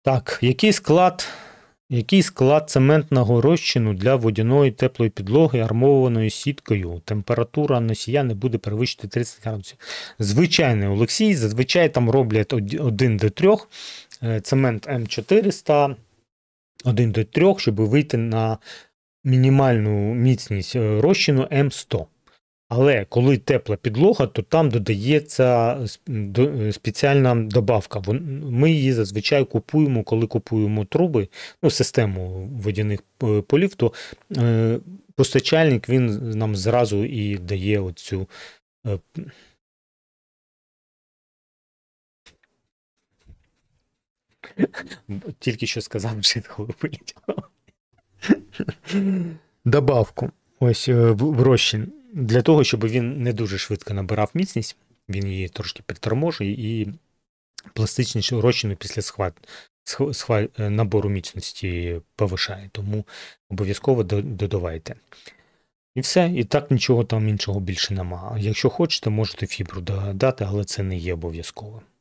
Так, який склад цементного розчину для водяної теплої підлоги армованою сіткою? Температура носія не буде перевищити 30 градусів. Звичайний, Олексій, зазвичай там роблять 1 до 3, цемент М400, 1 до 3, щоб вийти на мінімальну міцність розчину М100. Але коли тепла підлога, то там додається спеціальна добавка. Ми її зазвичай купуємо, коли купуємо труби, систему водяних полів, то постачальник він нам зразу і дає оцю. Тільки що сказав, що вилетіло. Добавку. Ось в розчин. Для того, щоб він не дуже швидко набирав міцність, він її трошки підторможує і пластичність розчину після набору міцності повишає. Тому обов'язково додавайте. І все. І так нічого там іншого більше немає. Якщо хочете, можете фібру додати, але це не є обов'язково.